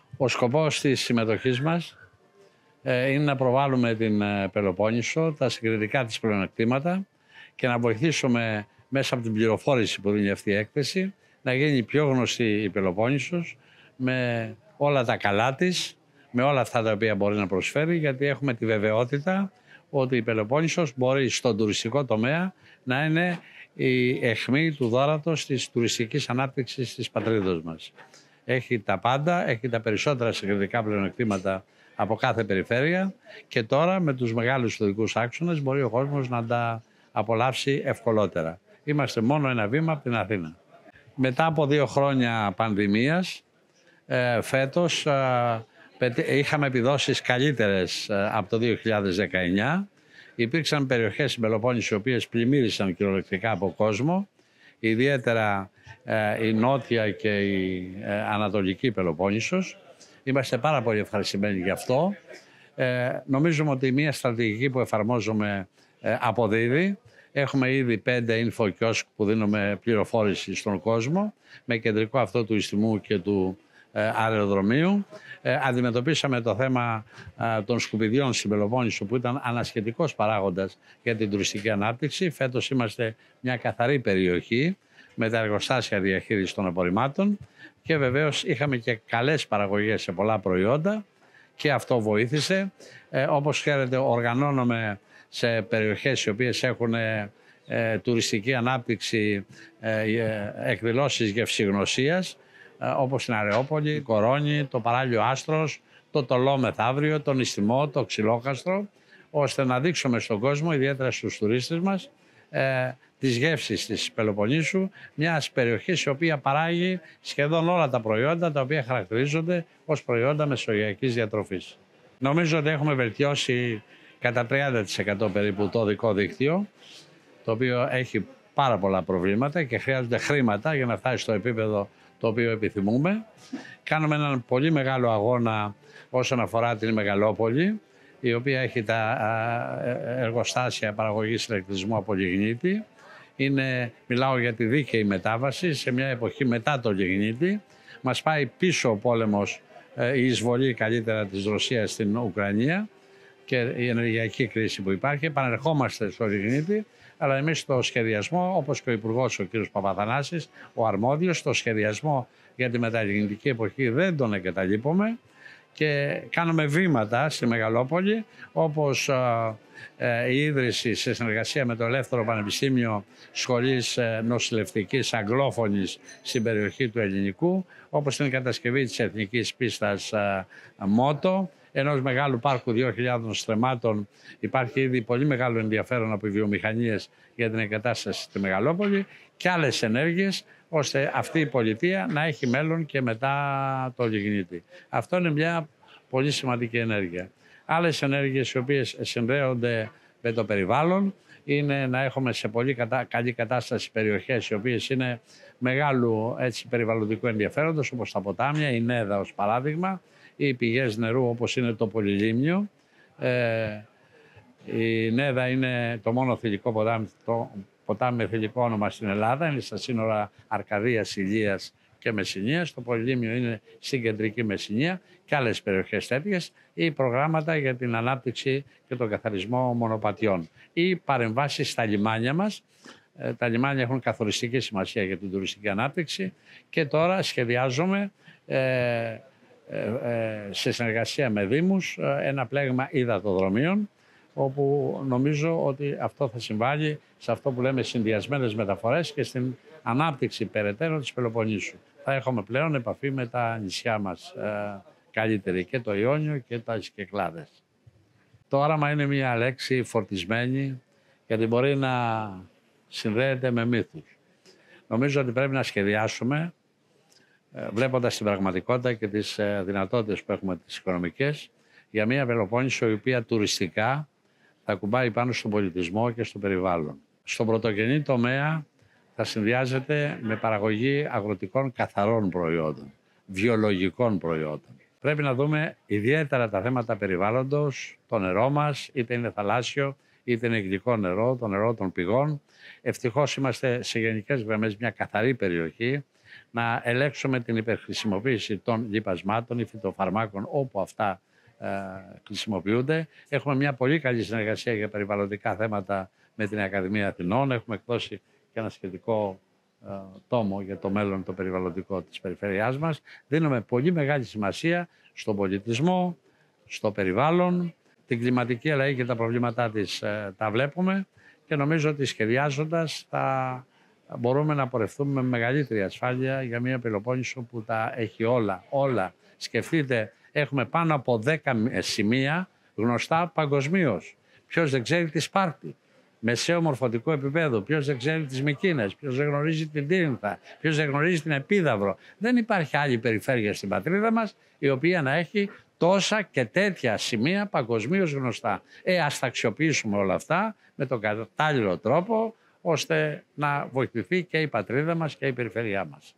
Ο σκοπός της συμμετοχής μας είναι να προβάλλουμε την Πελοπόννησο, τα συγκριτικά της πλεονεκτήματα και να βοηθήσουμε μέσα από την πληροφόρηση που δίνει αυτή η έκθεση να γίνει πιο γνωστή η Πελοπόννησος με όλα τα καλά της, με όλα αυτά τα οποία μπορεί να προσφέρει, γιατί έχουμε τη βεβαιότητα ότι η Πελοπόννησος μπορεί στον τουριστικό τομέα να είναι η αιχμή του δώρατος της τουριστικής ανάπτυξης της πατρίδος μας. Έχει τα πάντα, έχει τα περισσότερα συγκριτικά πλεονεκτήματα από κάθε περιφέρεια και τώρα με τους μεγάλους οδικούς άξονες μπορεί ο κόσμος να τα απολαύσει ευκολότερα. Είμαστε μόνο ένα βήμα από την Αθήνα. Μετά από 2 χρόνια πανδημίας, φέτος είχαμε επιδόσεις καλύτερες από το 2019. Υπήρξαν περιοχές στην Πελοπόννησο οι οποίες πλημμύρισαν κυριολεκτικά από κόσμο, ιδιαίτερα η νότια και η ανατολική Πελοπόννησος. Είμαστε πάρα πολύ ευχαριστημένοι γι' αυτό. Νομίζουμε ότι μια στρατηγική που εφαρμόζουμε αποδίδει. Έχουμε ήδη 5 info kiosk που δίνουμε πληροφόρηση στον κόσμο με κεντρικό αυτό του Ιστιμού και του αεροδρομίου. Αντιμετωπίσαμε το θέμα των σκουπιδιών στην Πελοπόννησο που ήταν ανασχετικός παράγοντας για την τουριστική ανάπτυξη. Φέτος είμαστε μια καθαρή περιοχή με τα εργοστάσια διαχείρισης των απορριμμάτων και βεβαίως είχαμε και καλές παραγωγές σε πολλά προϊόντα και αυτό βοήθησε. Όπως ξέρετε, οργανώνουμε σε περιοχές οι οποίες έχουν τουριστική ανάπτυξη εκδηλώσεις γευσηγνωσίας, όπως στην Αρεόπολη, Κορώνη, το παράλιο Άστρος, το Τολό μεθαύριο, τον Ιστιμό, το Ξυλόκαστρο, ώστε να δείξουμε στον κόσμο, ιδιαίτερα στους τουρίστες μας, τις γεύσεις της Πελοποννήσου, μιας περιοχής η οποία παράγει σχεδόν όλα τα προϊόντα τα οποία χαρακτηρίζονται ως προϊόντα μεσογειακής διατροφής. Νομίζω ότι έχουμε βελτιώσει κατά 30% περίπου το οδικό δίκτυο, το οποίο έχει πάρα πολλά προβλήματα και χρειάζονται χρήματα για να φτάσει στο επίπεδο το οποίο επιθυμούμε. Κάνουμε έναν πολύ μεγάλο αγώνα όσον αφορά την Μεγαλόπολη, η οποία έχει τα εργοστάσια παραγωγής ηλεκτρισμού από λιγνίτη. Μιλάω για τη δίκαιη μετάβαση σε μια εποχή μετά το λιγνίτη. Μας πάει πίσω ο πόλεμος, η εισβολή καλύτερα της Ρωσίας στην Ουκρανία και η ενεργειακή κρίση που υπάρχει. Επανερχόμαστε στο λιγνίτη, αλλά εμείς στο σχεδιασμό, όπως και ο Υπουργός ο κ. Παπαθανάσης, ο αρμόδιος, στο σχεδιασμό για τη μεταλιγνητική εποχή δεν τον εγκαταλείπουμε και κάνουμε βήματα στη Μεγαλόπολη, όπως η ίδρυση σε συνεργασία με το Ελεύθερο Πανεπιστήμιο Σχολής Νοσηλευτικής Αγγλόφωνης στην περιοχή του Ελληνικού, όπως την κατασκευή της Εθνικής Πίστας Μότο, ενός μεγάλου πάρκου 2.000 στρεμμάτων. Υπάρχει ήδη πολύ μεγάλο ενδιαφέρον από οι βιομηχανίες για την εγκατάσταση στη Μεγαλόπολη και άλλες ενέργειες, ώστε αυτή η πολιτεία να έχει μέλλον και μετά το λιγνίτη. Αυτό είναι μια πολύ σημαντική ενέργεια. Άλλες ενέργειες οι οποίες συνδέονται με το περιβάλλον είναι να έχουμε σε πολύ καλή κατάσταση περιοχές οι οποίες είναι μεγάλου περιβαλλοντικού ενδιαφέροντος, όπως τα ποτάμια, η Νέδα ως παράδειγμα, ή πηγές νερού όπως είναι το Πολυλίμνιο. Η Νέδα είναι το μόνο θηλυκό ποτάμι με θηλυκό όνομα στην Ελλάδα, είναι στα σύνορα Αρκαδίας, Ηλίας και Μεσσηνίας. Το Πολυλίμνιο είναι στην κεντρική Μεσσηνία και άλλες περιοχές τέτοιες, ή προγράμματα για την ανάπτυξη και τον καθαρισμό μονοπατιών ή παρεμβάσεις στα λιμάνια μας. Τα λιμάνια έχουν καθοριστική σημασία για την τουριστική ανάπτυξη και τώρα σχεδιάζουμε σε συνεργασία με δήμους ένα πλέγμα υδατοδρομίων, όπου νομίζω ότι αυτό θα συμβάλλει σε αυτό που λέμε συνδυασμένες μεταφορές και στην ανάπτυξη περαιτέρω της Πελοποννήσου. Θα έχουμε πλέον επαφή με τα νησιά μας καλύτερη, και το Ιόνιο και τα Κυκλάδες. Το όραμα είναι μια λέξη φορτισμένη, γιατί μπορεί να συνδέεται με μύθους. Νομίζω ότι πρέπει να σχεδιάσουμε, βλέποντας την πραγματικότητα και τις δυνατότητες που έχουμε τις οικονομικές, για μια Πελοπόννησο η οποία τουριστικά θα κουμπάει πάνω στον πολιτισμό και στο περιβάλλον. Στον πρωτογενή τομέα θα συνδυάζεται με παραγωγή αγροτικών καθαρών προϊόντων, βιολογικών προϊόντων. Πρέπει να δούμε ιδιαίτερα τα θέματα περιβάλλοντος, το νερό μας, είτε είναι θαλάσσιο, είτε είναι γλυκό νερό, το νερό των πηγών. Ευτυχώς είμαστε σε γενικές γραμμές μια καθαρή περιοχή. να ελέγξουμε την υπερχρησιμοποίηση των λιπασμάτων ή φυτοφαρμάκων όπου αυτά χρησιμοποιούνται. Έχουμε μια πολύ καλή συνεργασία για περιβαλλοντικά θέματα με την Ακαδημία Αθηνών. Έχουμε εκδώσει και ένα σχετικό τόμο για το μέλλον το περιβαλλοντικό της περιφέρειάς μας. Δίνουμε πολύ μεγάλη σημασία στον πολιτισμό, στο περιβάλλον, την κλιματική αλλαγή και τα προβλήματά της τα βλέπουμε και νομίζω ότι σχεδιάζοντας θα μπορούμε να πορευτούμε με μεγαλύτερη ασφάλεια για μια Πελοπόννησο που τα έχει όλα. Σκεφτείτε, έχουμε πάνω από 10 σημεία γνωστά παγκοσμίως. Ποιος δεν ξέρει τη Σπάρτη, μεσαίο μορφωτικό επίπεδο, ποιος δεν ξέρει τις Μικίνες, ποιος δεν γνωρίζει την Τίνηθα, ποιος δεν γνωρίζει την Επίδαυρο. Δεν υπάρχει άλλη περιφέρεια στην πατρίδα μας η οποία να έχει τόσα και τέτοια σημεία παγκοσμίως γνωστά. Ας τα αξιοποιήσουμε όλα αυτά με τον κατάλληλο τρόπο, ώστε να βοηθηθεί και η πατρίδα μας και η περιφέρειά μας.